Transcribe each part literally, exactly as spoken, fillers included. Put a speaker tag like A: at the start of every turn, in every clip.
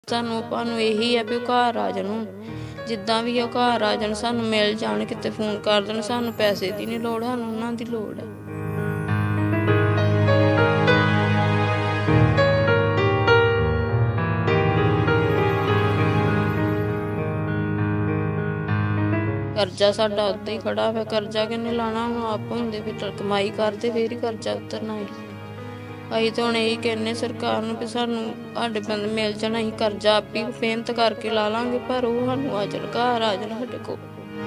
A: ਸਾਨੂੰ ਆਪਾਂ ਨੂੰ ਇਹੀ ਹੈ ਵੀ ਉਹ ਘਰ ਆ ਜਾਣ, ਜਿੱਦਾਂ ਵੀ ਉਹ ਘਰ ਆ ਜਾਣ, ਸਾਨੂੰ ਮਿਲ ਜਾਣ, ਕਿਤੇ ਫੋਨ ਕਰ ਦੇਣ। ਸਾਨੂੰ ਪੈਸੇ ਦੀ ਨਹੀਂ ਲੋੜ, ਸਾਨੂੰ ਉਹਨਾਂ ਦੀ ਲੋੜ ਹੈ। ਕਰਜ਼ਾ ਸਾਡਾ ਉੱਤੇ ਹੀ ਖੜਾ ਹੋਇਆ, ਕਰਜ਼ਾ ਕਿਹਨੇ ਲਾਣਾ? ਹੁਣ ਆਪ ਹੁੰਦੇ ਫਿਰ ਕਮਾਈ ਕਰਦੇ ਫਿਰ ਹੀ ਕਰਜ਼ਾ ਉਤਰਨਾ ਹੈ। ਅਸੀਂ ਤਾਂ ਹੁਣ ਇਹੀ ਕਹਿੰਦੇ ਸਰਕਾਰ ਨੂੰ ਵੀ ਸਾਨੂੰ ਸਾਡੇ ਬੰਦੇ ਮਿਲ ਜਾਣ, ਅਸੀਂ ਕਰਜ਼ਾ ਆਪ ਹੀ ਮਿਹਨਤ ਕਰਕੇ ਲਾ ਲਾਂਗੇ, ਪਰ ਉਹ ਸਾਨੂੰ ਆ ਜਾਣ, ਘਰ ਆ ਜਾਣ ਸਾਡੇ ਕੋਲ।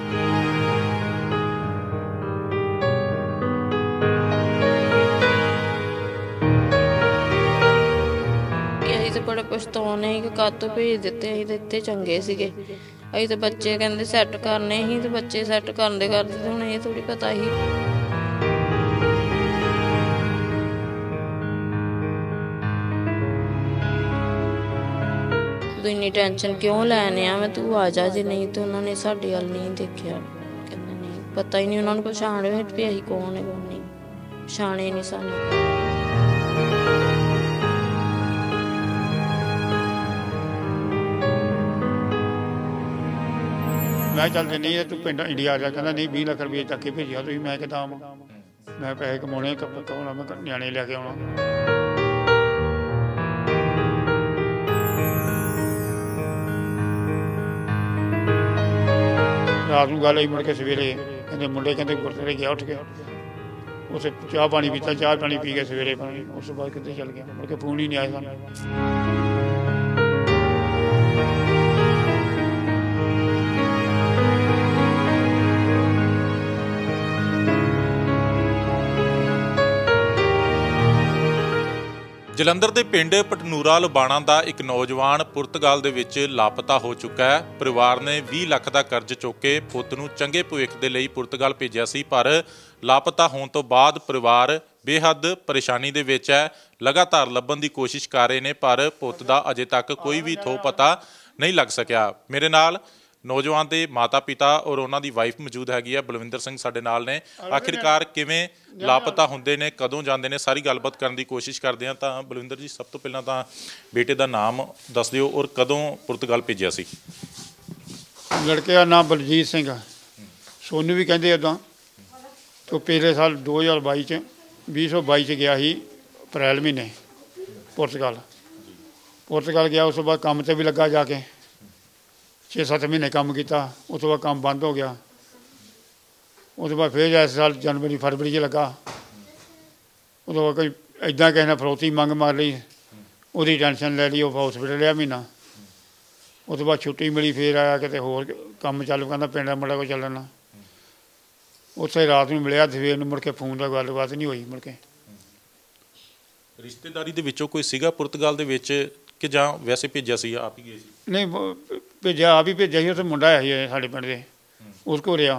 A: ਅਸੀਂ ਤਾਂ ਬੜੇ ਪਛਤਾਉਣੇ ਸੀ ਕਿ ਕਦ ਤੋਂ ਭੇਜ ਦਿੱਤੇ, ਅਸੀਂ ਤਾਂ ਇੱਥੇ ਚੰਗੇ ਸੀਗੇ। ਅਸੀਂ ਤਾਂ ਬੱਚੇ ਕਹਿੰਦੇ ਸੈੱਟ ਕਰਨੇ ਸੀ, ਤੇ ਬੱਚੇ ਸੈੱਟ ਕਰਨ ਦੇ ਕਰਦੇ ਤੇ ਹੁਣ ਇਹ ਥੋੜ੍ਹੀ ਪਤਾ ਸੀ। ਤੂੰ ਇੰਨੀ ਟੈਨਸ਼ਨ ਕਿਉਂ ਲੈਣੇ ਆ? ਮੈਂ ਤੂੰ ਆ ਜਾ, ਜੇ ਨਹੀਂ ਤਾਂ ਉਹਨਾਂ ਨੇ ਸਾਡੇ ਵੱਲ ਨਹੀਂ ਦੇਖਿਆ। ਕਹਿੰਦੇ ਨਹੀਂ, ਪਤਾ ਹੀ ਨਹੀਂ ਉਹਨਾਂ ਨੂੰ ਪਛਾਣ ਵੀ ਅਸੀਂ ਕੌਣ ਹੈ ਕੌਣ ਨਹੀਂ, ਪਛਾਣੇ ਨਹੀਂ ਸਾਨੂੰ।
B: ਮੈਂ ਚੱਲਦੇ ਨਹੀਂ ਤੂੰ ਪਿੰਡ ਇੰਡੀਆ ਆ ਜਾ। ਕਹਿੰਦਾ ਨਹੀਂ ਵੀਹ ਲੱਖ ਰੁਪਏ ਚੱਕ ਕੇ ਭੇਜਿਆ ਤੁਸੀਂ। ਮੈਂ ਕਿਹਾ ਆਵਾਂ, ਮੈਂ ਪੈਸੇ ਕਮਾਉਣੇ, ਕਮਾਉਣਾ, ਮੈਂ ਨਿਆਣੇ ਲੈ ਕੇ ਆਉਣਾ। ਰਾਤ ਨੂੰ ਗੱਲ ਆਈ, ਮੁੜ ਕੇ ਸਵੇਰੇ ਕਹਿੰਦੇ ਮੁੰਡੇ ਕਹਿੰਦੇ ਗੁਰਦੁਆਰੇ ਗਿਆ, ਉੱਠ ਗਿਆ, ਉੱਥੇ ਚਾਹ ਪਾਣੀ ਪੀਤਾ, ਚਾਹ ਪਾਣੀ ਪੀ ਕੇ ਸਵੇਰੇ ਪਾਣੀ, ਉਸ ਤੋਂ ਬਾਅਦ ਕਿੱਥੇ ਚੱਲ ਗਿਆ, ਮੁੜ ਕੇ ਫੋਨ ਹੀ ਨਹੀਂ ਆਇਆ ਸਾਨੂੰ।
C: ਜਲੰਧਰ ਦੇ ਪਿੰਡ ਪਟਨੂਰਾ ਲੁਬਾਣਾ ਦਾ ਇੱਕ ਨੌਜਵਾਨ ਪੁਰਤਗਾਲ ਦੇ ਵਿੱਚ ਲਾਪਤਾ ਹੋ ਚੁੱਕਾ ਹੈ। ਪਰਿਵਾਰ ਨੇ ਵੀਹ ਲੱਖ ਦਾ ਕਰਜ਼ ਚੁੱਕ ਕੇ ਪੁੱਤ ਨੂੰ ਚੰਗੇ ਭਵਿੱਖ ਦੇ ਲਈ ਪੁਰਤਗਾਲ ਭੇਜਿਆ ਸੀ, ਪਰ ਲਾਪਤਾ ਹੋਣ ਤੋਂ ਬਾਅਦ ਪਰਿਵਾਰ ਬੇਹੱਦ ਪਰੇਸ਼ਾਨੀ ਦੇ ਵਿੱਚ ਹੈ। ਲਗਾਤਾਰ ਲੱਭਣ ਦੀ ਕੋਸ਼ਿਸ਼ ਕਰ ਰਹੇ ਨੇ, ਪਰ ਪੁੱਤ ਦਾ ਅਜੇ ਤੱਕ ਕੋਈ ਵੀ ਥੋ ਪਤਾ ਨਹੀਂ ਲੱਗ ਸਕਿਆ। ਮੇਰੇ ਨਾਲ ਨੌਜਵਾਨ ਦੇ ਮਾਤਾ ਪਿਤਾ ਔਰ ਉਹਨਾਂ ਦੀ ਵਾਈਫ ਮੌਜੂਦ ਹੈਗੀ ਹੈ, ਬਲਵਿੰਦਰ ਸਿੰਘ ਸਾਡੇ ਨਾਲ ਨੇ। ਆਖਿਰਕਾਰ ਕਿਵੇਂ ਲਾਪਤਾ ਹੁੰਦੇ ਨੇ, ਕਦੋਂ ਜਾਂਦੇ ਨੇ, ਸਾਰੀ ਗੱਲਬਾਤ ਕਰਨ ਦੀ ਕੋਸ਼ਿਸ਼ ਕਰਦੇ ਹਾਂ। ਤਾਂ ਬਲਵਿੰਦਰ ਜੀ, ਸਭ ਤੋਂ ਪਹਿਲਾਂ ਤਾਂ ਬੇਟੇ ਦਾ ਨਾਮ ਦੱਸ ਦਿਓ ਔਰ ਕਦੋਂ ਪੁਰਤਗਾਲ ਭੇਜਿਆ ਸੀ?
B: ਲੜਕੇ ਦਾ ਨਾਮ ਬਲਜੀਤ ਸਿੰਘ ਆ, ਸੋਨੂੰ ਵੀ ਕਹਿੰਦੇ ਇੱਦਾਂ। ਤੋਂ ਪਿਛਲੇ ਸਾਲ ਦੋ ਹਜ਼ਾਰ ਬਾਈ 'ਚ ਵੀਹ ਸੌ ਬਾਈ 'ਚ ਗਿਆ ਸੀ ਅਪ੍ਰੈਲ ਮਹੀਨੇ ਪੁਰਤਗਾਲ। ਪੁਰਤਗਾਲ ਗਿਆ, ਉਸ ਤੋਂ ਬਾਅਦ ਕੰਮ 'ਤੇ ਵੀ ਲੱਗਾ ਜਾ ਕੇ, ਛੇ ਸੱਤ ਮਹੀਨੇ ਕੰਮ ਕੀਤਾ। ਉਸ ਤੋਂ ਬਾਅਦ ਕੰਮ ਬੰਦ ਹੋ ਗਿਆ। ਉਸ ਤੋਂ ਬਾਅਦ ਫਿਰ ਇਸ ਸਾਲ ਜਨਵਰੀ ਫਰਵਰੀ 'ਚ ਲੱਗਾ। ਉਸ ਤੋਂ ਬਾਅਦ ਕੋਈ ਇੱਦਾਂ ਕਿਸੇ ਨੇ ਫਰੋਤੀ ਮੰਗ ਮਾਰ ਲਈ, ਉਹਦੀ ਟੈਨਸ਼ਨ ਲੈ ਲਈ, ਉਹ ਹੋਸਪਿਟਲ ਲਿਆ ਮਹੀਨਾ। ਉਸ ਤੋਂ ਬਾਅਦ ਛੁੱਟੀ ਮਿਲੀ, ਫਿਰ ਆਇਆ ਕਿਤੇ ਹੋਰ ਕੰਮ ਚਾਲੂ, ਕਹਿੰਦਾ ਪਿੰਡ ਦਾ ਮੁੰਡਾ ਕੋਈ ਚੱਲਣਾ। ਉੱਥੇ ਰਾਤ ਨੂੰ ਮਿਲਿਆ, ਸਵੇਰ ਨੂੰ ਮੁੜ ਕੇ ਫੋਨ ਦਾ ਗੱਲਬਾਤ ਨਹੀਂ ਹੋਈ। ਮੁੜ ਕੇ
C: ਰਿਸ਼ਤੇਦਾਰੀ ਦੇ ਵਿੱਚੋਂ ਕੋਈ ਸੀਗਾ ਪੁਰਤਗਾਲ ਦੇ ਵਿੱਚ ਕਿ ਜਾਂ ਵੈਸੇ ਭੇਜਿਆ ਸੀ, ਆਪ ਹੀ ਗਏ ਸੀ?
B: ਨਹੀਂ, ਭੇਜਿਆ ਆਪ ਹੀ ਭੇਜਿਆ ਸੀ। ਉੱਥੇ ਮੁੰਡਾ ਆਇਆ ਸੀ ਸਾਡੇ ਪਿੰਡ ਦੇ, ਉਸ ਕੋਲ ਰਿਹਾ।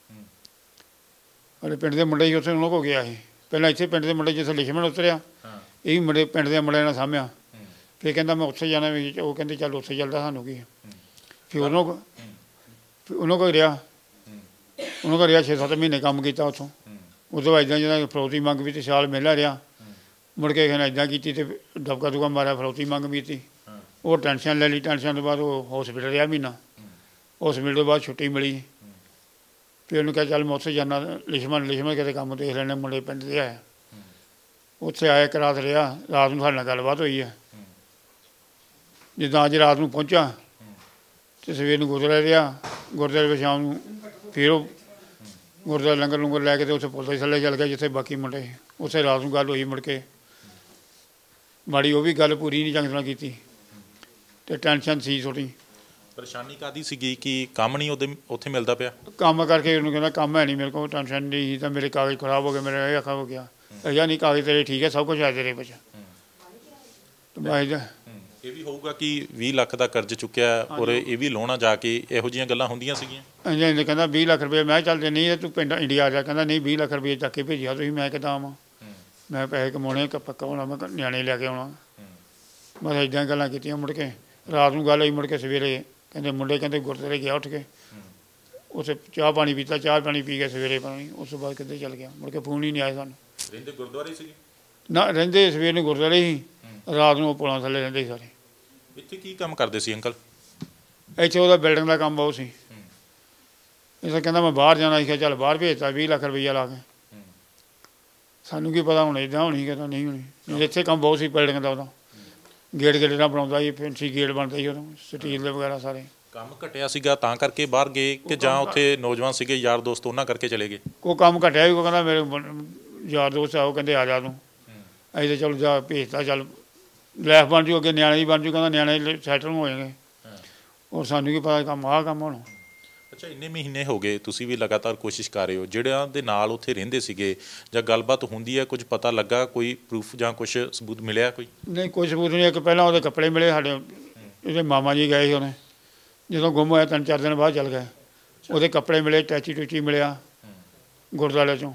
B: ਸਾਡੇ ਪਿੰਡ ਦੇ ਮੁੰਡੇ ਸੀ, ਉੱਥੇ ਉਹਨਾਂ ਕੋਲ ਗਿਆ ਸੀ। ਪਹਿਲਾਂ ਇੱਥੇ ਪਿੰਡ ਦੇ ਮੁੰਡੇ ਜਿੱਥੇ ਲਿਖਮਣ ਉਤਰਿਆ, ਇਹ ਵੀ ਮੁੰਡੇ ਪਿੰਡ ਦੇ ਮੁੰਡਿਆਂ ਨਾਲ ਸਾਂਭਿਆ। ਫਿਰ ਕਹਿੰਦਾ ਮੈਂ ਉੱਥੇ ਜਾਣਾ ਵੀ, ਉਹ ਕਹਿੰਦੇ ਚੱਲ ਉੱਥੇ ਚੱਲਦਾ, ਸਾਨੂੰ ਕੀ। ਫਿਰ ਉਹਨਾਂ ਕੋਲ ਉਹਨਾਂ ਕੋਲ ਰਿਹਾ, ਉਹਨਾਂ ਕੋਲ ਰਿਹਾ ਛੇ ਸੱਤ ਮਹੀਨੇ ਕੰਮ ਕੀਤਾ ਉੱਥੋਂ। ਉਸ ਤੋਂ ਬਾਅਦ ਇੱਦਾਂ ਜਿਹਨਾਂ ਫਰੋਤੀ ਮੰਗ ਵੀ, ਸਾਲ ਮਿਲਦਾ ਰਿਹਾ। ਮੁੜ ਕੇ ਕਹਿੰਦਾ ਇੱਦਾਂ ਕੀਤੀ ਅਤੇ ਦਬਕਾ ਦੁਬਕਾ ਮਾਰਿਆ, ਫਰੋਤੀ ਮੰਗ ਵੀ ਤੀ। ਉਹ ਟੈਨਸ਼ਨ ਲੈ ਲਈ। ਟੈਨਸ਼ਨ ਤੋਂ ਬਾਅਦ ਉਹ ਹੋਸਪਿਟਲ ਰਿਹਾ ਮਹੀਨਾ। ਹੋਸਪਿਟਲ ਤੋਂ ਬਾਅਦ ਛੁੱਟੀ ਮਿਲੀ। ਫਿਰ ਉਹਨੂੰ ਕਿਹਾ ਚੱਲ ਮੈਂ ਉੱਥੇ ਜਾਂਦਾ, ਲਿਖਮਣ ਲਿਖਮਣ ਕਿਤੇ ਕੰਮ ਦੇਖ ਲੈਣੇ, ਮੁੰਡੇ ਪਿੰਡ ਦੇ ਆਇਆ। ਉੱਥੇ ਆਇਆ, ਇੱਕ ਰਾਤ ਰਿਹਾ। ਰਾਤ ਨੂੰ ਸਾਡੇ ਨਾਲ ਗੱਲਬਾਤ ਹੋਈ ਹੈ। ਜਿੱਦਾਂ ਅੱਜ ਰਾਤ ਨੂੰ ਪਹੁੰਚਾ ਅਤੇ ਸਵੇਰ ਨੂੰ ਗੁਰਦੁਆਰੇ ਰਿਹਾ। ਗੁਰਦੁਆਰੇ ਵਿੱਚ ਸ਼ਾਮ ਨੂੰ ਫਿਰ ਉਹ ਗੁਰਦੁਆਰੇ ਲੰਗਰ ਲੰਗਰ ਲੈ ਕੇ ਅਤੇ ਉੱਥੇ ਪੁਲਿਸ ਦੇ ਥੱਲੇ ਚੱਲ ਗਿਆ, ਜਿੱਥੇ ਬਾਕੀ ਮੁੰਡੇ। ਉੱਥੇ ਰਾਤ ਨੂੰ ਗੱਲ ਹੋਈ। ਮੁੜ ਕੇ ਮਾੜੀ ਉਹ ਵੀ ਗੱਲ ਪੂਰੀ ਨਹੀਂ ਚੰਗੀ ਤਰ੍ਹਾਂ ਕੀਤੀ, ਅਤੇ ਟੈਨਸ਼ਨ ਸੀ ਥੋੜ੍ਹੀ।
C: ਪਰੇਸ਼ਾਨੀ ਕਾਹਦੀ ਸੀਗੀ ਕਿ ਕੰਮ ਨਹੀਂ ਉਹਦੇ ਉੱਥੇ ਮਿਲਦਾ ਪਿਆ? ਕੰਮ
B: ਕਰਕੇ ਉਹਨੂੰ ਕਹਿੰਦਾ ਕੰਮ ਹੈ ਨਹੀਂ ਮੇਰੇ ਕੋਲ, ਟੈਨਸ਼ਨ ਨਹੀਂ ਸੀ। ਤਾਂ ਮੇਰੇ ਕਾਗਜ਼ ਖਰਾਬ ਹੋ ਗਏ, ਮੇਰਾ ਇਹ ਅੱਖਾਂ ਹੋ ਗਿਆ। ਅਜਾ ਨਹੀਂ, ਕਾਗਜ਼ ਤੇਰੇ ਠੀਕ ਹੈ, ਸਭ ਕੁਛ ਹੈ ਤੇਰੇ ਵਿੱਚ।
C: ਇਹ ਵੀ ਹੋਊਗਾ ਕਿ ਵੀਹ ਲੱਖ ਦਾ ਕਰਜ਼ ਚੁੱਕਿਆ ਔਰ ਇਹ ਵੀ ਲਾਉਣਾ ਜਾ ਕੇ, ਇਹੋ ਜਿਹੀਆਂ ਗੱਲਾਂ ਹੁੰਦੀਆਂ ਸੀਗੀਆਂ?
B: ਹਾਂਜੀ, ਕਹਿੰਦਾ ਵੀਹ ਲੱਖ ਰੁਪਏ। ਮੈਂ ਚੱਲਦੇ ਨਹੀਂ ਤੂੰ ਪਿੰਡ ਇੰਡੀਆ ਆ ਜਾ। ਕਹਿੰਦਾ ਨਹੀਂ, ਵੀਹ ਲੱਖ ਰੁਪਏ ਚੱਕ ਕੇ ਭੇਜਿਆ ਤੁਸੀਂ। ਮੈਂ ਕਿਹਾ ਆਵਾਂ, ਮੈਂ ਪੈਸੇ ਕਮਾਉਣੇ, ਪਕਾਉਣਾ, ਮੈਂ ਨਿਆਣੇ ਲੈ ਕੇ ਆਉਣਾ। ਬਸ ਇੱਦਾਂ ਗੱਲਾਂ ਕੀਤੀਆਂ। ਮੁੜ ਕੇ ਰਾਤ ਨੂੰ ਗੱਲ ਆਈ। ਮੁੜ ਕੇ ਸਵੇਰੇ ਕਹਿੰਦੇ ਮੁੰਡੇ ਕਹਿੰਦੇ ਗੁਰਦੁਆਰੇ ਗਿਆ, ਉੱਠ ਕੇ ਉੱਥੇ ਚਾਹ ਪਾਣੀ ਪੀਤਾ, ਚਾਹ ਪਾਣੀ ਪੀ ਕੇ ਸਵੇਰੇ ਪਾਣੀ। ਉਸ ਤੋਂ ਬਾਅਦ ਕਿੱਥੇ ਚੱਲ ਗਿਆ, ਮੁੜ ਕੇ ਫੋਨ ਹੀ ਨਹੀਂ ਆਇਆ ਸਾਨੂੰ।
C: ਰਹਿੰਦੇ ਗੁਰਦੁਆਰੇ ਸੀਗੇ?
B: ਨਾ, ਰਹਿੰਦੇ ਸਵੇਰ ਨੂੰ ਗੁਰਦੁਆਰੇ ਸੀ, ਰਾਤ ਨੂੰ ਉਹ ਪੁਲਾਂ ਥੱਲੇ ਰਹਿੰਦੇ ਸੀ ਸਾਰੇ।
C: ਇੱਥੇ ਕੀ ਕੰਮ ਕਰਦੇ ਸੀ ਅੰਕਲ?
B: ਇੱਥੇ ਉਹਦਾ ਬਿਲਡਿੰਗ ਦਾ ਕੰਮ ਬਹੁਤ ਸੀ। ਇਸ ਕਹਿੰਦਾ ਮੈਂ ਬਾਹਰ ਜਾਣਾ ਸੀ, ਚੱਲ ਬਾਹਰ ਭੇਜਤਾ ਵੀਹ ਲੱਖ ਰੁਪਈਆ ਲਾ ਕੇ। ਸਾਨੂੰ ਕੀ ਪਤਾ ਹੁਣ ਇੱਦਾਂ ਹੋਣੀ ਕਿ ਨਹੀਂ ਹੋਣੀ। ਇੱਥੇ ਕੰਮ ਬਹੁਤ ਸੀ ਬਿਲਡਿੰਗ ਦਾ, ਉਹਦਾ ਗੇਟ ਗੇਟ ਨਾਲ ਬਣਾਉਂਦਾ ਸੀ, ਫੈਂਸੀ ਗੇਟ ਬਣਦਾ ਸੀ ਉਦੋਂ, ਸਟੀਲ ਦੇ ਵਗੈਰਾ ਸਾਰੇ। ਕੰਮ
C: ਘਟਿਆ ਸੀਗਾ ਤਾਂ ਕਰਕੇ ਬਾਹਰ ਗਏ ਕਿ ਜਾਂ ਉੱਥੇ ਨੌਜਵਾਨ ਸੀਗੇ ਯਾਰ ਦੋਸਤ ਉਹਨਾਂ ਕਰਕੇ ਚਲੇ ਗਏ?
B: ਕੋਈ ਕੰਮ ਘਟਿਆ ਵੀ, ਕੋਈ ਕਹਿੰਦਾ ਮੇਰੇ ਯਾਰ ਦੋਸਤ ਆ, ਉਹ ਕਹਿੰਦੇ ਆ ਜਾ ਤੂੰ। ਅਸੀਂ ਤਾਂ ਚਲੋ ਜਾ ਭੇਜਤਾ, ਚੱਲ ਲੈਫ ਬਣ ਜੂ, ਅੱਗੇ ਨਿਆਣੇ ਦੀ ਬਣ ਜੂ, ਕਹਿੰਦਾ ਨਿਆਣੇ ਸੈਟਲ ਹੋ ਜਾਣਗੇ। ਔਰ ਸਾਨੂੰ ਕੀ ਪਤਾ ਕੰਮ ਆਹ ਕੰਮ ਹੋਣਾ।
C: ਅੱਛਾ, ਇੰਨੇ ਮਹੀਨੇ ਹੋ ਗਏ ਤੁਸੀਂ ਵੀ ਲਗਾਤਾਰ ਕੋਸ਼ਿਸ਼ ਕਰ ਰਹੇ ਹੋ, ਜਿਹੜਿਆਂ ਦੇ ਨਾਲ ਉੱਥੇ ਰਹਿੰਦੇ ਸੀਗੇ ਜਾਂ ਗੱਲਬਾਤ ਹੁੰਦੀ ਹੈ, ਕੁਝ ਪਤਾ ਲੱਗਾ, ਕੋਈ ਪ੍ਰੂਫ ਜਾਂ ਕੁਛ ਸਬੂਤ ਮਿਲਿਆ ਕੋਈ?
B: ਨਹੀਂ, ਕੋਈ ਸਬੂਤ ਨਹੀਂ। ਇੱਕ ਪਹਿਲਾਂ ਉਹਦੇ ਕੱਪੜੇ ਮਿਲੇ ਸਾਡੇ, ਉਹਦੇ ਮਾਮਾ ਜੀ ਗਏ ਸੀ, ਉਹਨੇ ਜਦੋਂ ਗੁੰਮ ਹੋਇਆ ਤਿੰਨ ਚਾਰ ਦਿਨ ਬਾਅਦ ਚੱਲ ਗਏ। ਉਹਦੇ ਕੱਪੜੇ ਮਿਲੇ, ਟੈਚੀ ਟੂਚੀ ਮਿਲਿਆ ਗੁਰਦੁਆਰੇ 'ਚੋਂ,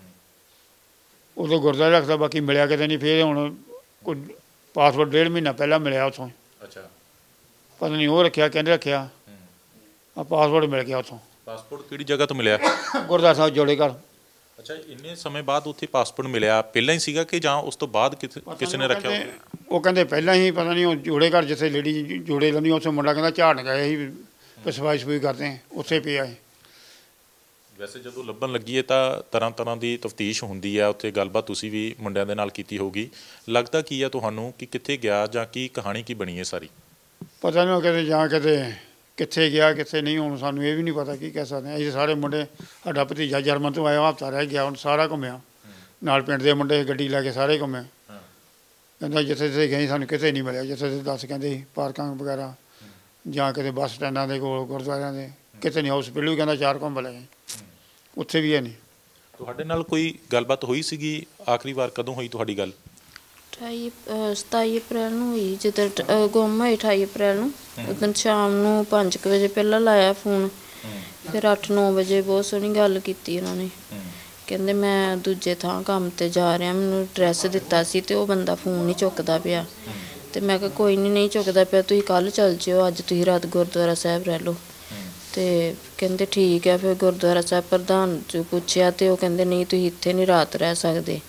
B: ਉਦੋਂ ਗੁਰਦੁਆਰੇ ਰੱਖਦਾ, ਬਾਕੀ ਮਿਲਿਆ ਕਿਤੇ ਨਹੀਂ। ਫਿਰ ਹੁਣ ਕੋਈ ਪਾਸਪੋਰਟ ਡੇਢ ਮਹੀਨਾ ਪਹਿਲਾਂ ਮਿਲਿਆ ਉੱਥੋਂ। ਅੱਛਾ, ਪਤਾ ਨਹੀਂ ਉਹ ਰੱਖਿਆ ਕਹਿੰਦੇ ਰੱਖਿਆ, ਆ ਪਾਸਪੋਰਟ ਮਿਲ ਗਿਆ ਉੱਥੋਂ।
C: ਪਾਸਪੋਰਟ ਕਿਹੜੀ ਜਗ੍ਹਾ ਤੋਂ ਮਿਲਿਆ?
B: ਗੁਰਦੁਆਰਾ ਸਾਹਿਬ ਜੋੜੇ ਘਰ।
C: ਅੱਛਾ, ਇੰਨੇ ਸਮੇਂ ਬਾਅਦ ਉੱਥੇ ਪਾਸਪੋਰਟ ਮਿਲਿਆ, ਪਹਿਲਾਂ ਹੀ ਸੀਗਾ ਕਿ ਜਾਂ ਉਸ ਤੋਂ ਬਾਅਦ ਕਿਸੇ ਨੇ ਰੱਖਿਆ?
B: ਉਹ ਕਹਿੰਦੇ ਪਹਿਲਾਂ ਹੀ, ਪਤਾ ਨਹੀਂ ਉਹ ਜੋੜੇ ਘਰ ਜਿੱਥੇ ਲੇਡੀ ਜੋੜੇ ਲੈਂਦੀ, ਉੱਥੇ ਮੁੰਡਾ ਕਹਿੰਦਾ ਝਾੜਨ ਗਏ ਸੀ, ਸਫਾਈ ਸਫੂਈ ਕਰਦੇ, ਉੱਥੇ ਪਿਆ ਹੈ।
C: ਵੈਸੇ ਜਦੋਂ ਲੱਭਣ ਲੱਗੀ ਹੈ ਤਾਂ ਤਰ੍ਹਾਂ ਤਰ੍ਹਾਂ ਦੀ ਤਫਤੀਸ਼ ਹੁੰਦੀ ਹੈ, ਉੱਥੇ ਗੱਲਬਾਤ ਤੁਸੀਂ ਵੀ ਮੁੰਡਿਆਂ ਦੇ ਨਾਲ ਕੀਤੀ ਹੋਊਗੀ। ਲੱਗਦਾ ਕੀ ਹੈ ਤੁਹਾਨੂੰ ਕਿ ਕਿੱਥੇ ਗਿਆ ਜਾਂ ਕੀ ਕਹਾਣੀ ਕੀ ਬਣੀ ਹੈ ਸਾਰੀ? ਪਤਾ
B: ਨਹੀਂ, ਉਹ ਕਹਿੰਦੇ ਜਾਂ ਕਿਤੇ ਕਿੱਥੇ ਗਿਆ ਕਿੱਥੇ ਨਹੀਂ, ਹੁਣ ਸਾਨੂੰ ਇਹ ਵੀ ਨਹੀਂ ਪਤਾ, ਕੀ ਕਹਿ ਸਕਦੇ ਹਾਂ। ਅਸੀਂ ਸਾਰੇ ਮੁੰਡੇ, ਸਾਡਾ ਭਤੀਜਾ ਜਰਮਨ ਤੋਂ ਆਇਆ, ਹਫ਼ਤਾ ਰਹਿ ਗਿਆ, ਹੁਣ ਸਾਰਾ ਘੁੰਮਿਆ ਨਾਲ, ਪਿੰਡ ਦੇ ਮੁੰਡੇ ਗੱਡੀ ਲੈ ਕੇ ਸਾਰੇ ਘੁੰਮੇ। ਕਹਿੰਦਾ ਜਿੱਥੇ ਜਿੱਥੇ ਗਏ ਸਾਨੂੰ ਕਿਤੇ ਨਹੀਂ ਮਿਲਿਆ, ਜਿੱਥੇ ਜਿੱਥੇ ਦੱਸ ਕਹਿੰਦੇ ਸੀ ਪਾਰਕਾਂ ਵਗੈਰਾ ਜਾਂ ਕਿਤੇ ਬੱਸ ਸਟੈਂਡਾਂ ਦੇ ਕੋਲ, ਗੁਰਦੁਆਰਿਆਂ ਦੇ, ਕਿਤੇ ਨਹੀਂ। ਹੌਸਪੀਟਲ ਵੀ ਕਹਿੰਦਾ ਚਾਰ ਘੁੰਮ ਲਏ, ਉੱਥੇ ਵੀ ਹੈ ਨਹੀਂ।
C: ਤੁਹਾਡੇ ਨਾਲ ਕੋਈ ਗੱਲਬਾਤ ਹੋਈ ਸੀਗੀ? ਆਖਰੀ ਵਾਰ ਕਦੋਂ ਹੋਈ ਤੁਹਾਡੀ ਗੱਲ?
A: ਅਠਾਈ ਸਤਾਈ ਅਪ੍ਰੈਲ ਨੂੰ ਹੋਈ, ਜਦੋਂ ਗੁੰਮ ਹੋਈ ਅਠਾਈ ਅਪ੍ਰੈਲ ਨੂੰ। ਉਦੋਂ ਸ਼ਾਮ ਨੂੰ ਪੰਜ ਕੁ ਵਜੇ ਪਹਿਲਾਂ ਲਾਇਆ ਫੋਨ, ਫਿਰ ਅੱਠ ਨੌ ਵਜੇ ਬਹੁਤ ਸੋਹਣੀ ਗੱਲ ਕੀਤੀ ਉਹਨਾਂ ਨੇ। ਕਹਿੰਦੇ ਮੈਂ ਦੂਜੇ ਥਾਂ ਕੰਮ 'ਤੇ ਜਾ ਰਿਹਾ, ਮੈਨੂੰ ਐਡਰੈਸ ਦਿੱਤਾ ਸੀ ਅਤੇ ਉਹ ਬੰਦਾ ਫੋਨ ਨਹੀਂ ਚੁੱਕਦਾ ਪਿਆ। ਅਤੇ ਮੈਂ ਕਿਹਾ ਕੋਈ ਨਹੀਂ, ਨਹੀਂ ਚੁੱਕਦਾ ਪਿਆ, ਤੁਸੀਂ ਕੱਲ੍ਹ ਚੱਲ ਜਿਓ, ਅੱਜ ਤੁਸੀਂ ਰਾਤ ਗੁਰਦੁਆਰਾ ਸਾਹਿਬ ਰਹਿ ਲਓ। ਅਤੇ ਕਹਿੰਦੇ ਠੀਕ ਹੈ। ਫਿਰ ਗੁਰਦੁਆਰਾ ਸਾਹਿਬ ਪ੍ਰਧਾਨ 'ਚ ਪੁੱਛਿਆ ਅਤੇ ਉਹ ਕਹਿੰਦੇ ਨਹੀਂ, ਤੁਸੀਂ ਇੱਥੇ ਨਹੀਂ ਰਾਤ ਰਹਿ ਸਕਦੇ।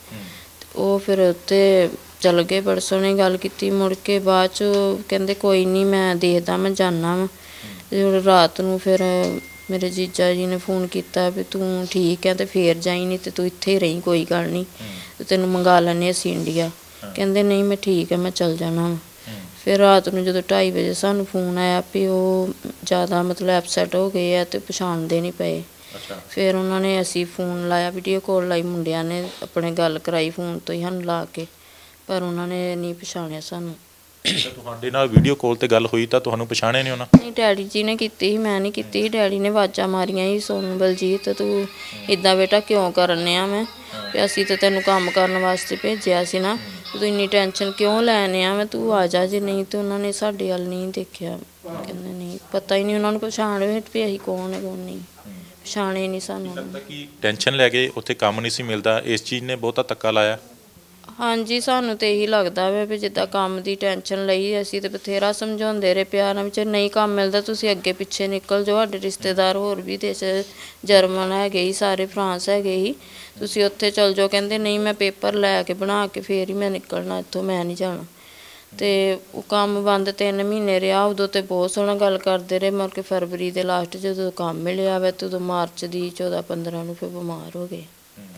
A: ਉਹ ਫਿਰ ਉੱਥੇ ਚੱਲ ਗਏ, ਬੜੀ ਸੋਹਣੀ ਗੱਲ ਕੀਤੀ। ਮੁੜ ਕੇ ਬਾਅਦ 'ਚ ਕਹਿੰਦੇ ਕੋਈ ਨਹੀਂ, ਮੈਂ ਦੇਖਦਾ, ਮੈਂ ਜਾਂਦਾ ਵਾ ਰਾਤ ਨੂੰ। ਫਿਰ ਮੇਰੇ ਜੀਜਾ ਜੀ ਨੇ ਫੋਨ ਕੀਤਾ ਵੀ ਤੂੰ ਠੀਕ ਹੈ ਅਤੇ ਫਿਰ ਜਾਈ, ਨਹੀਂ ਅਤੇ ਤੂੰ ਇੱਥੇ ਹੀ ਰਹੀ, ਕੋਈ ਗੱਲ ਨਹੀਂ, ਤੈਨੂੰ ਮੰਗਾ ਲੈਂਦੇ ਅਸੀਂ ਇੰਡੀਆ। ਕਹਿੰਦੇ ਨਹੀਂ ਮੈਂ ਠੀਕ ਹੈ, ਮੈਂ ਚੱਲ ਜਾਣਾ ਵਾ। ਫਿਰ ਰਾਤ ਨੂੰ ਜਦੋਂ ਢਾਈ ਵਜੇ ਸਾਨੂੰ ਫੋਨ ਆਇਆ ਵੀ ਉਹ ਜ਼ਿਆਦਾ ਮਤਲਬ ਐਪਸੈਟ ਹੋ ਗਏ ਆ ਅਤੇ ਪਛਾਣਦੇ ਨਹੀਂ ਪਏ। ਫਿਰ ਉਹਨਾਂ ਨੇ, ਅਸੀਂ ਫੋਨ ਲਾਇਆ, ਵੀਡੀਓ ਕਾਲ ਲਾਈ, ਮੁੰਡਿਆਂ ਨੇ ਆਪਣੇ ਗੱਲ ਕਰਾਈ ਫੋਨ ਤੋਂ ਹੀ ਸਾਨੂੰ ਲਾ ਕੇ, ਪਰ ਉਹਨਾਂ ਨੇ ਨਹੀਂ ਪਛਾਣਿਆ ਸਾਨੂੰ।
C: ਤੁਹਾਡੇ ਨਾਲ ਵੀਡੀਓ ਕਾਲ 'ਤੇ ਗੱਲ ਹੋਈ ਤਾਂ ਤੁਹਾਨੂੰ ਪਛਾਣਿਆ ਨਹੀਂ ਉਹਨਾਂ?
A: ਨਹੀਂ, ਡੈਡੀ ਜੀ ਨੇ ਕੀਤੀ ਸੀ, ਮੈਂ ਨਹੀਂ ਕੀਤੀ। ਡੈਡੀ ਨੇ ਆਵਾਜ਼ਾਂ ਮਾਰੀਆਂ ਸੀ, ਸੋਨੂੰ ਬਲਜੀਤ ਤੂੰ ਇੱਦਾਂ ਬੇਟਾ ਕਿਉਂ ਕਰਨ ਆ? ਮੈਂ ਵੀ ਅਸੀਂ ਤਾਂ ਤੈਨੂੰ ਕੰਮ ਕਰਨ ਵਾਸਤੇ ਭੇਜਿਆ ਸੀ ਨਾ, ਤੂੰ ਇੰਨੀ ਟੈਨਸ਼ਨ ਕਿਉਂ ਲੈਣ ਆ? ਮੈਂ ਤੂੰ ਆ ਜਾ, ਜੇ ਨਹੀਂ ਤਾਂ ਉਹਨਾਂ ਨੇ ਸਾਡੇ ਵੱਲ ਨਹੀਂ ਦੇਖਿਆ। ਕਹਿੰਦੇ ਨਹੀਂ, ਪਤਾ ਹੀ ਨਹੀਂ ਉਹਨਾਂ ਨੂੰ ਪਛਾਣ ਵੀ ਅਸੀਂ ਕੌਣ ਹੈ ਕੌਣ ਨਹੀਂ, ਪਛਾਣੇ ਨਹੀਂ ਸਾਨੂੰ।
C: ਕੀ ਟੈਨਸ਼ਨ ਲੈ ਕੇ ਉੱਥੇ ਕੰਮ ਨਹੀਂ ਸੀ ਮਿਲਦਾ, ਇਸ ਚੀਜ਼ ਨੇ ਬਹੁਤਾ ਧੱਕਾ ਲਾਇਆ?
A: ਹਾਂਜੀ, ਸਾਨੂੰ ਤਾਂ ਇਹੀ ਲੱਗਦਾ ਵਾ ਵੀ ਜਿੱਦਾਂ ਕੰਮ ਦੀ ਟੈਨਸ਼ਨ ਲਈ। ਅਸੀਂ ਤਾਂ ਬਥੇਰਾ ਸਮਝਾਉਂਦੇ ਰਹੇ ਪਿਆਰਾਂ ਵਿੱਚ, ਨਹੀਂ ਕੰਮ ਮਿਲਦਾ ਤੁਸੀਂ ਅੱਗੇ ਪਿੱਛੇ ਨਿਕਲ ਜਾਓ। ਸਾਡੇ ਰਿਸ਼ਤੇਦਾਰ ਹੋਰ ਵੀ ਦੇਸ਼, ਜਰਮਨ ਹੈਗੇ ਹੀ, ਸਾਰੇ ਫਰਾਂਸ ਹੈਗੇ ਹੀ, ਤੁਸੀਂ ਉੱਥੇ ਚੱਲ ਜਾਓ। ਕਹਿੰਦੇ ਨਹੀਂ, ਮੈਂ ਪੇਪਰ ਲੈ ਕੇ ਬਣਾ ਕੇ ਫਿਰ ਹੀ ਮੈਂ ਨਿਕਲਣਾ ਇੱਥੋਂ, ਮੈਂ ਨਹੀਂ ਜਾਣਾ। ਅਤੇ ਉਹ ਕੰਮ ਬੰਦ ਤਿੰਨ ਮਹੀਨੇ ਰਿਹਾ। ਉਦੋਂ ਤਾਂ ਬਹੁਤ ਸੋਹਣਾ ਗੱਲ ਕਰਦੇ ਰਹੇ, ਮਤਲਬ ਕਿ ਫਰਵਰੀ ਦੇ ਲਾਸਟ ਜਦੋਂ ਕੰਮ ਮਿਲਿਆ ਵਾ ਅਤੇ ਉਦੋਂ ਮਾਰਚ ਦੀ ਚੌਦਾਂ ਪੰਦਰਾਂ ਨੂੰ ਫਿਰ ਬਿਮਾਰ ਹੋ ਗਏ।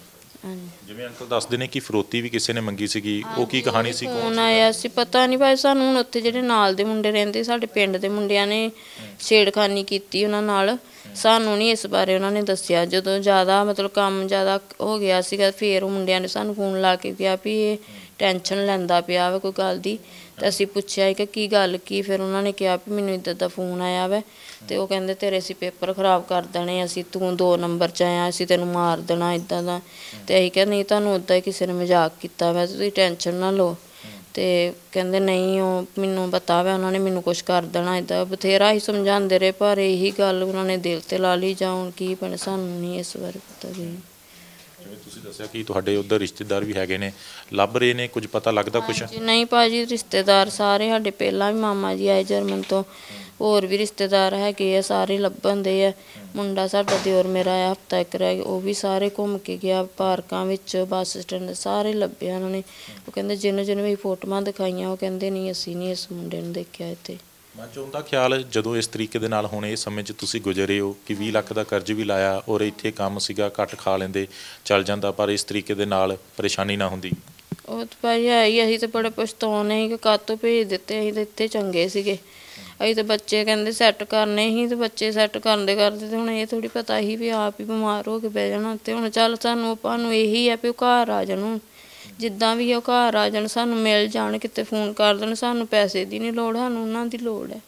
C: ਜਿਵੇਂ ਅੰਕਲ ਦੱਸਦੇ ਨੇ ਕਿ ਫਰੋਤੀ ਵੀ ਕਿਸੇ ਨੇ ਮੰਗੀ ਸੀਗੀ, ਉਹ ਕੀ ਕਹਾਣੀ ਸੀ?
A: ਫੋਨ ਆਇਆ ਸੀ, ਪਤਾ ਨਹੀਂ ਭਾਈ ਸਾਨੂੰ। ਹੁਣ ਉੱਥੇ ਜਿਹੜੇ ਨਾਲ ਦੇ ਮੁੰਡੇ ਰਹਿੰਦੇ, ਸਾਡੇ ਪਿੰਡ ਦੇ ਮੁੰਡਿਆਂ ਨੇ ਛੇੜਖਾਨੀ ਕੀਤੀ ਉਹਨਾਂ ਨਾਲ, ਸਾਨੂੰ ਨਹੀਂ ਇਸ ਬਾਰੇ ਉਹਨਾਂ ਨੇ ਦੱਸਿਆ। ਜਦੋਂ ਜ਼ਿਆਦਾ ਮਤਲਬ ਕੰਮ ਜ਼ਿਆਦਾ ਹੋ ਗਿਆ ਸੀਗਾ, ਫਿਰ ਉਹ ਮੁੰਡਿਆਂ ਨੇ ਸਾਨੂੰ ਫੋਨ ਲਾ ਕੇ ਕਿਹਾ ਵੀ ਇਹ ਟੈਨਸ਼ਨ ਲੈਂਦਾ ਪਿਆ ਵਾ ਕੋਈ ਗੱਲ ਦੀ। ਅਤੇ ਅਸੀਂ ਪੁੱਛਿਆ ਕਿ ਕੀ ਗੱਲ ਕੀ? ਫਿਰ ਉਹਨਾਂ ਨੇ ਕਿਹਾ ਵੀ ਮੈਨੂੰ ਇੱਦਾਂ ਦਾ ਫੋਨ ਆਇਆ ਵਾ ਅਤੇ ਉਹ ਕਹਿੰਦੇ ਤੇਰੇ ਅਸੀਂ ਪੇਪਰ ਖ਼ਰਾਬ ਕਰ ਦੇਣੇ, ਅਸੀਂ ਤੂੰ ਦੋ ਨੰਬਰ 'ਚ ਆਇਆ, ਅਸੀਂ ਤੈਨੂੰ ਮਾਰ ਦੇਣਾ ਇੱਦਾਂ ਦਾ। ਅਤੇ ਅਸੀਂ ਕਿਹਾ ਨਹੀਂ, ਤੁਹਾਨੂੰ ਉੱਦਾਂ ਹੀ ਕਿਸੇ ਨੇ ਮਜ਼ਾਕ ਕੀਤਾ ਵਾ, ਤੁਸੀਂ ਟੈਨਸ਼ਨ ਨਾ ਲਓ। ਅਤੇ ਕਹਿੰਦੇ ਨਹੀਂ, ਉਹ ਮੈਨੂੰ ਪਤਾ ਵਾ ਉਹਨਾਂ ਨੇ ਮੈਨੂੰ ਕੁਛ ਕਰ ਦੇਣਾ ਇੱਦਾਂ। ਬਥੇਰਾ ਹੀ ਸਮਝਾਉਂਦੇ ਰਹੇ, ਪਰ ਇਹੀ ਗੱਲ ਉਹਨਾਂ ਨੇ ਦਿਲ 'ਤੇ ਲਾ ਲਈ, ਜਾਂ ਹੁਣ ਕੀ ਬਣੇ ਸਾਨੂੰ ਨਹੀਂ ਇਸ ਬਾਰੇ ਪਤਾ। ਵੀ
C: ਜਿਵੇਂ ਤੁਸੀਂ ਦੱਸਿਆ ਕਿ ਤੁਹਾਡੇ ਉੱਧਰ ਰਿਸ਼ਤੇਦਾਰ ਵੀ ਹੈਗੇ ਨੇ, ਲੱਭ ਰਹੇ ਨੇ, ਕੁਝ ਪਤਾ ਲੱਗਦਾ ਕੁਛ?
A: ਨਹੀਂ ਭਾਅ ਜੀ, ਰਿਸ਼ਤੇਦਾਰ ਸਾਰੇ ਸਾਡੇ ਪਹਿਲਾਂ ਵੀ ਮਾਮਾ ਜੀ ਆਏ ਜਰਮਨ ਤੋਂ, ਹੋਰ ਵੀ ਰਿਸ਼ਤੇਦਾਰ ਹੈਗੇ ਆ, ਸਾਰੇ ਲੱਭਣ ਦੇ ਆ। ਮੁੰਡਾ ਸਾਡਾ ਦਿਓਰ ਮੇਰਾ ਆ, ਹਫ਼ਤਾ ਇੱਕ ਰਹਿ ਗਿਆ, ਉਹ ਵੀ ਸਾਰੇ ਘੁੰਮ ਕੇ ਗਿਆ, ਪਾਰਕਾਂ ਵਿੱਚ, ਬੱਸ ਸਟੈਂਡ, ਸਾਰੇ ਲੱਭਿਆ ਉਹਨਾਂ ਨੇ। ਉਹ ਕਹਿੰਦੇ ਜਿਹਨੂੰ ਜਿਹਨੂੰ ਵੀ ਫੋਟੋਆਂ ਦਿਖਾਈਆਂ, ਉਹ ਕਹਿੰਦੇ ਨਹੀਂ ਅਸੀਂ ਨਹੀਂ ਇਸ ਮੁੰਡੇ ਨੂੰ ਦੇਖਿਆ ਇੱਥੇ।
C: ਮਨ 'ਚ ਆਉਂਦਾ ਖਿਆਲ ਜਦੋਂ ਇਸ ਤਰੀਕੇ ਦੇ ਨਾਲ ਹੁਣ ਇਹ ਸਮੇਂ 'ਚ ਤੁਸੀਂ ਗੁਜ਼ਰੇ ਹੋ ਕਿ ਵੀਹ ਲੱਖ ਦਾ ਕਰਜ਼ ਵੀ ਲਾਇਆ ਔਰ ਇੱਥੇ ਕੰਮ ਸੀਗਾ, ਘੱਟ ਖਾ ਲੈਂਦੇ ਚੱਲ ਜਾਂਦਾ, ਪਰ ਇਸ ਤਰੀਕੇ ਦੇ ਨਾਲ ਪਰੇਸ਼ਾਨੀ ਨਾ ਹੁੰਦੀ?
A: ਉਹ ਤਾਂ ਭਾਈ ਹੈ ਹੀ, ਅਸੀਂ ਤਾਂ ਬੜੇ ਪਛਤਾਉਂਦੇ ਸੀ ਕਿ ਕਾਹਤੋਂ ਭੇਜ ਦਿੱਤੇ, ਅਸੀਂ ਤਾਂ ਇੱਥੇ ਚੰਗੇ ਸੀਗੇ। ਅਸੀਂ ਤਾਂ ਬੱਚੇ ਕਹਿੰਦੇ ਸੈੱਟ ਕਰਨੇ ਸੀ, ਤੇ ਬੱਚੇ ਸੈੱਟ ਕਰਦੇ ਕਰਦੇ ਤੇ ਹੁਣ ਇਹ ਥੋੜ੍ਹੀ ਪਤਾ ਸੀ ਵੀ ਆਪ ਹੀ ਬਿਮਾਰ ਹੋ ਕੇ ਬਹਿ ਜਾਣਾ। ਤੇ ਹੁਣ ਚੱਲ ਸਾਨੂੰ ਆਪਾਂ ਨੂੰ ਇਹੀ ਆ ਵੀ ਉਹ ਘਰ ਆ ਜਾਣ, ਜਿੱਦਾਂ ਵੀ ਉਹ ਘਰ ਆ ਜਾਣ, ਸਾਨੂੰ ਮਿਲ ਜਾਣ, ਕਿਤੇ ਫੋਨ ਕਰ ਦੇਣ, ਸਾਨੂੰ ਪੈਸੇ ਦੀ ਨਹੀਂ ਲੋੜ, ਸਾਨੂੰ ਉਹਨਾਂ ਦੀ ਲੋੜ ਹੈ।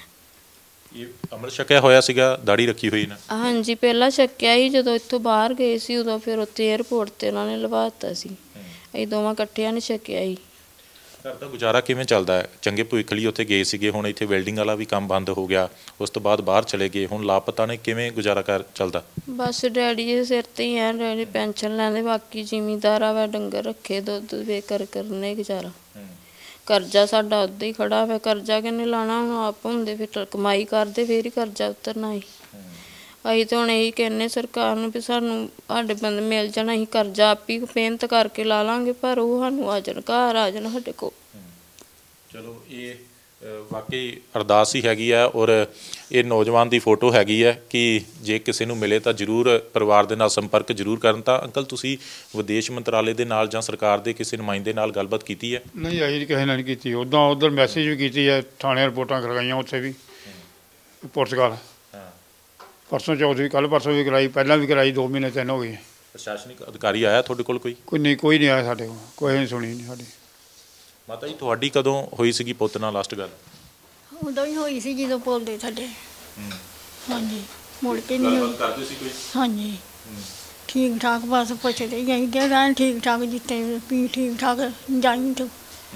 C: ਇਹ ਅੰਮ੍ਰਿਤ ਛਕਿਆ ਹੋਇਆ ਸੀਗਾ, ਦਾੜੀ ਰੱਖੀ ਹੋਈ ਨਾ?
A: ਹਾਂਜੀ, ਪਹਿਲਾਂ ਛਕਿਆ ਸੀ, ਜਦੋਂ ਇੱਥੋਂ ਬਾਹਰ ਗਏ ਸੀ ਉਦੋਂ ਫਿਰ ਉੱਥੇ ਏਅਰਪੋਰਟ 'ਤੇ ਉਹਨਾਂ ਨੇ ਲਵਾ ਦਿੱਤਾ ਸੀ। ਅਸੀਂ ਦੋਵਾਂ ਇਕੱਠਿਆਂ ਨੇ ਛਕਿਆ ਸੀ।
C: ਘਰ ਦਾ ਗੁਜ਼ਾਰਾ ਕਿਵੇਂ ਚੱਲਦਾ ਹੈ? ਚੰਗੇ ਭਵਿੱਖ ਲਈ ਉੱਥੇ ਗਏ ਸੀਗੇ, ਹੁਣ ਇੱਥੇ ਵੈਲਡਿੰਗ ਵਾਲਾ ਵੀ ਕੰਮ ਬੰਦ ਹੋ ਗਿਆ, ਉਸ ਤੋਂ ਬਾਅਦ ਬਾਹਰ ਚਲੇ ਗਏ, ਹੁਣ ਲਾਪਤਾ ਨੇ, ਕਿਵੇਂ ਗੁਜ਼ਾਰਾ ਕਰ ਚੱਲਦਾ?
A: ਬਸ ਡੈਡੀ ਜੀ ਦੇ ਸਿਰ 'ਤੇ ਹੀ ਆ, ਡੈਡੀ ਪੈਨਸ਼ਨ ਲੈਂਦੇ, ਬਾਕੀ ਜ਼ਿਮੀਂਦਾਰਾਂ ਵਾ, ਡੰਗਰ ਰੱਖੇ, ਦੁੱਧ ਵੇ ਕਰ ਕਰਨੇ ਗੁਜ਼ਾਰਾ। ਕਰਜ਼ਾ ਸਾਡਾ ਉੱਦਾਂ ਹੀ ਖੜਾ ਵਾ, ਕਰਜ਼ਾ ਕਿਹਨੇ ਲਾਉਣਾ? ਹੁਣ ਆਪ ਹੁੰਦੇ ਫਿਰ ਕਮਾਈ ਕਰਦੇ, ਫਿਰ ਹੀ ਕਰਜ਼ਾ ਉਤਰਨਾ ਸੀ। ਅਸੀਂ ਤਾਂ ਹੁਣ ਇਹੀ ਕਹਿੰਦੇ ਸਰਕਾਰ ਨੂੰ ਵੀ ਸਾਨੂੰ ਸਾਡੇ ਬੰਦੇ ਮਿਲ ਜਾਣ, ਅਸੀਂ ਕਰਜ਼ਾ ਆਪ ਹੀ ਮਿਹਨਤ ਕਰਕੇ ਲਾ ਲਾਂਗੇ, ਪਰ ਉਹ ਸਾਨੂੰ ਆ ਜਾਣ, ਘਰ ਆ ਜਾਣ ਸਾਡੇ ਕੋਲ।
C: ਚਲੋ, ਇਹ ਵਾਕਈ ਅਰਦਾਸ ਹੀ ਹੈਗੀ ਆ ਔਰ ਇਹ ਨੌਜਵਾਨ ਦੀ ਫੋਟੋ ਹੈਗੀ ਹੈ ਕਿ ਜੇ ਕਿਸੇ ਨੂੰ ਮਿਲੇ ਤਾਂ ਜ਼ਰੂਰ ਪਰਿਵਾਰ ਦੇ ਨਾਲ ਸੰਪਰਕ ਜ਼ਰੂਰ ਕਰਨ। ਤਾਂ ਅੰਕਲ, ਤੁਸੀਂ ਵਿਦੇਸ਼ ਮੰਤਰਾਲੇ ਦੇ ਨਾਲ ਜਾਂ ਸਰਕਾਰ ਦੇ ਕਿਸੇ ਨੁਮਾਇੰਦੇ ਨਾਲ ਗੱਲਬਾਤ ਕੀਤੀ ਹੈ?
B: ਨਹੀਂ, ਅਸੀਂ ਕਿਸੇ ਨਾਲ ਨਹੀਂ ਕੀਤੀ। ਉੱਦਾਂ ਉੱਧਰ ਮੈਸੇਜ ਵੀ ਕੀਤੀ ਹੈ, ਥਾਣੇ ਰਿਪੋਰਟਾਂ ਕਰਵਾਈਆਂ ਉੱਥੇ ਵੀ, ਪੁਰਤਗਾਲ ਪਰਸੋਂ ਚੌਥ ਵੀ, ਕੱਲ੍ਹ ਪਰਸੋਂ ਵੀ ਕਰਾਈ, ਪਹਿਲਾਂ ਵੀ ਕਰਾਈ, ਦੋ ਮਹੀਨੇ ਤਿੰਨ ਹੋ ਗਏ।
C: ਪ੍ਰਸ਼ਾਸਨਿਕ ਅਧਿਕਾਰੀ ਆਇਆ ਤੁਹਾਡੇ ਕੋਲ ਕੋਈ?
B: ਕੋਈ ਨਹੀਂ, ਕੋਈ ਨਹੀਂ ਆਇਆ ਸਾਡੇ ਕੋਲ, ਕੋਈ ਨਹੀਂ ਸੁਣੀ ਨਹੀਂ ਸਾਡੀ।
C: ਮਾਤਾ ਜੀ, ਤੁਹਾਡੀ ਕਦੋਂ ਹੋਈ ਸੀਗੀ ਪੁੱਤ ਨਾਲ ਲਾਸਟ ਗੱਲ?
D: ਉਦੋਂ ਹੀ ਹੋਈ ਸੀ ਜਦੋਂ ਬੋਲਦੇ ਸਾਡੇ। ਹਾਂਜੀ, ਮੁੜ ਕੇ ਨਹੀਂ ਹੋਈ।
C: ਕਰਦੇ ਸੀ ਕੋਈ?
D: ਹਾਂਜੀ, ਠੀਕ ਠਾਕ, ਬਸ ਪੁੱਛਦੇ ਹੀ ਕਿ ਰਹਿਣ ਠੀਕ ਠਾਕ, ਜਿੱਥੇ ਵੀ ਠੀਕ ਠਾਕ ਜਾਈ ਤੂੰ।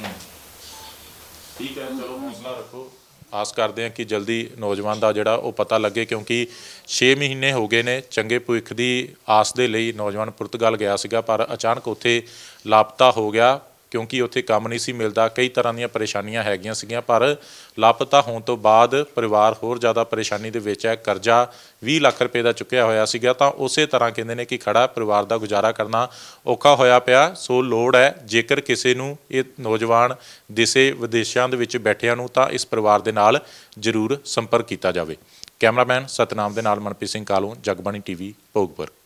C: ਠੀਕ ਹੈ, ਚਲੋ ਹੌਸਲਾ ਰੱਖੋ। ਆਸ ਕਰਦੇ ਹਾਂ ਕਿ ਜਲਦੀ ਨੌਜਵਾਨ ਦਾ ਜਿਹੜਾ ਉਹ ਪਤਾ ਲੱਗੇ, ਕਿਉਂਕਿ ਛੇ ਮਹੀਨੇ ਹੋ ਗਏ ਨੇ ਚੰਗੇ ਭਵਿੱਖ ਦੀ ਆਸ ਦੇ ਲਈ ਨੌਜਵਾਨ ਪੁਰਤਗਾਲ ਗਿਆ ਸੀਗਾ, ਪਰ ਅਚਾਨਕ ਉੱਥੇ ਲਾਪਤਾ ਹੋ ਗਿਆ ਕਿਉਂਕਿ ਉੱਥੇ ਕੰਮ ਨਹੀਂ ਸੀ ਮਿਲਦਾ। ਕਈ ਤਰ੍ਹਾਂ ਦੀਆਂ ਪਰੇਸ਼ਾਨੀਆਂ ਹੈਗੀਆਂ ਸੀਗੀਆਂ, ਪਰ ਲਾਪਤਾ ਹੋਣ ਤੋਂ ਬਾਅਦ ਪਰਿਵਾਰ ਹੋਰ ਜ਼ਿਆਦਾ ਪਰੇਸ਼ਾਨੀ ਦੇ ਵਿੱਚ ਹੈ। ਕਰਜ਼ਾ ਵੀਹ ਲੱਖ ਰੁਪਏ ਦਾ ਚੁੱਕਿਆ ਹੋਇਆ ਸੀਗਾ, ਤਾਂ ਉਸੇ ਤਰ੍ਹਾਂ ਕਹਿੰਦੇ ਨੇ ਕਿ ਖੜਾ ਪਰਿਵਾਰ ਦਾ ਗੁਜ਼ਾਰਾ ਕਰਨਾ ਔਖਾ ਹੋਇਆ ਪਿਆ। ਸੋ ਲੋੜ ਹੈ, ਜੇਕਰ ਕਿਸੇ ਨੂੰ ਇਹ ਨੌਜਵਾਨ ਦਿਸੇ ਵਿਦੇਸ਼ਾਂ ਦੇ ਵਿੱਚ ਬੈਠਿਆਂ ਨੂੰ, ਤਾਂ ਇਸ ਪਰਿਵਾਰ ਦੇ ਨਾਲ ਜ਼ਰੂਰ ਸੰਪਰਕ ਕੀਤਾ ਜਾਵੇ। ਕੈਮਰਾਮੈਨ ਸਤਨਾਮ ਦੇ ਨਾਲ ਮਨਪ੍ਰੀਤ ਸਿੰਘ ਕਾਲੋਂ, ਜਗਬਾਣੀ ਟੀਵੀ, ਭੋਗਪੁਰ।